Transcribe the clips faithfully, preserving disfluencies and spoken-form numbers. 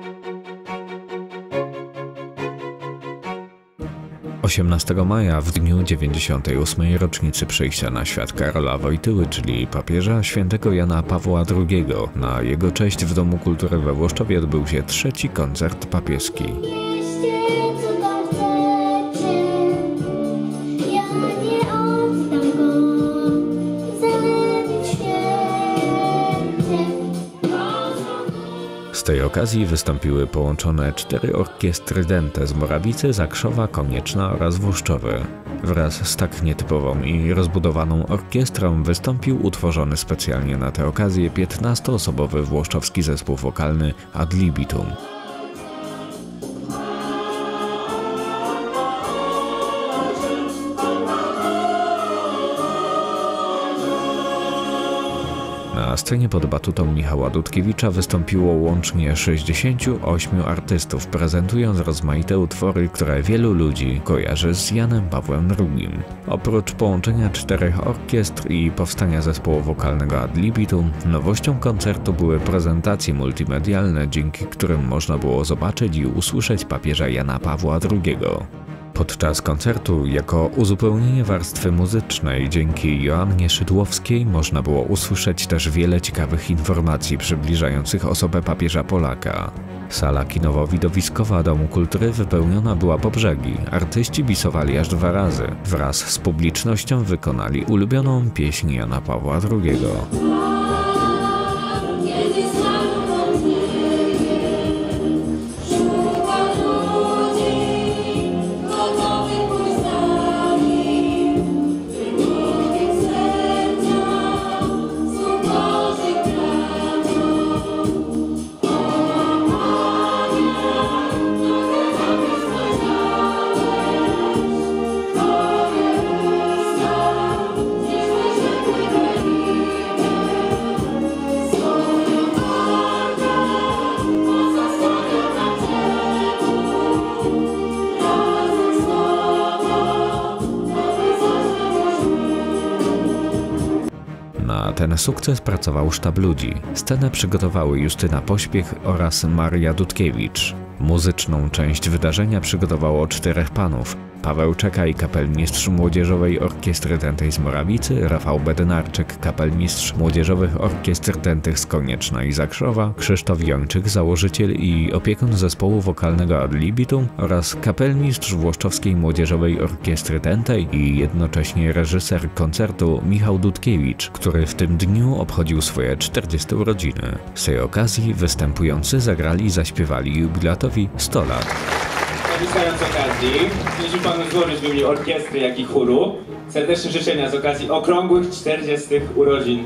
osiemnastego maja, w dniu dziewięćdziesiątej ósmej rocznicy przyjścia na świat Karola Wojtyły, czyli papieża świętego Jana Pawła drugiego, na jego cześć w Domu Kultury we Włoszczowie odbył się trzeci koncert papieski. Z tej okazji wystąpiły połączone cztery orkiestry dente z Morawicy, Zakrzowa, Konieczna oraz Włoszczowy. Wraz z tak nietypową i rozbudowaną orkiestrą wystąpił utworzony specjalnie na tę okazję piętnastoosobowy włoszczowski zespół wokalny Ad Libitum. Na scenie pod batutą Michała Dudkiewicza wystąpiło łącznie sześćdziesięciu ośmiu artystów, prezentując rozmaite utwory, które wielu ludzi kojarzy z Janem Pawłem drugim. Oprócz połączenia czterech orkiestr i powstania zespołu wokalnego Ad Libitum, nowością koncertu były prezentacje multimedialne, dzięki którym można było zobaczyć i usłyszeć papieża Jana Pawła drugiego. Podczas koncertu, jako uzupełnienie warstwy muzycznej, dzięki Joannie Szydłowskiej można było usłyszeć też wiele ciekawych informacji przybliżających osobę papieża Polaka. Sala kinowo-widowiskowa Domu Kultury wypełniona była po brzegi. Artyści bisowali aż dwa razy. Wraz z publicznością wykonali ulubioną pieśń Jana Pawła drugiego. Na ten sukces pracował sztab ludzi. Scenę przygotowały Justyna Pośpiech oraz Maria Dudkiewicz. Muzyczną część wydarzenia przygotowało czterech panów: Paweł Czekaj, kapelmistrz Młodzieżowej Orkiestry Dętej z Morawicy, Rafał Bednarczyk, kapelmistrz Młodzieżowych Orkiestr Dętych z Konieczna i Zakrzowa, Krzysztof Jończyk, założyciel i opiekun zespołu wokalnego Ad Libitum oraz kapelmistrz Włoszczowskiej Młodzieżowej Orkiestry Dętej i jednocześnie reżyser koncertu Michał Dudkiewicz, który w tym dniu obchodził swoje czterdzieste urodziny. Z tej okazji występujący zagrali i zaśpiewali jubilatowi sto lat. Korzystając z okazji, chcieliśmy panu złożyć w imieniu orkiestry, jak i chóru serdeczne życzenia z okazji okrągłych czterdziestych urodzin.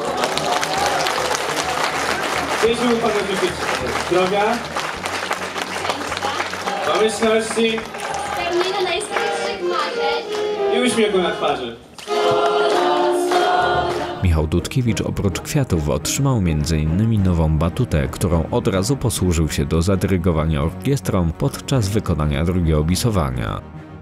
Chcieliśmy panu życzyć zdrowia, pomyślności, spełnienia najskrytszych marzeń i uśmiechu na twarzy. Michał Dudkiewicz oprócz kwiatów otrzymał między innymi nową batutę, którą od razu posłużył się do zadyrygowania orkiestrą podczas wykonania drugiego bisowania.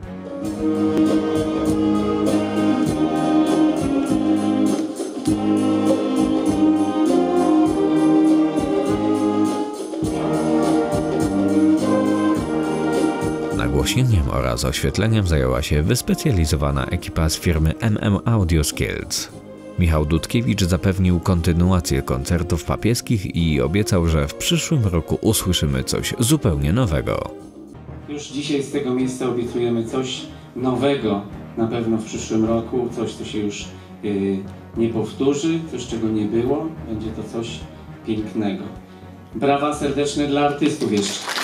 Nagłośnieniem oraz oświetleniem zajęła się wyspecjalizowana ekipa z firmy M M Audio Skills. Michał Dudkiewicz zapewnił kontynuację koncertów papieskich i obiecał, że w przyszłym roku usłyszymy coś zupełnie nowego. Już dzisiaj z tego miejsca obiecujemy coś nowego na pewno w przyszłym roku, coś co się już yy, nie powtórzy, coś czego nie było, będzie to coś pięknego. Brawa serdeczne dla artystów jeszcze.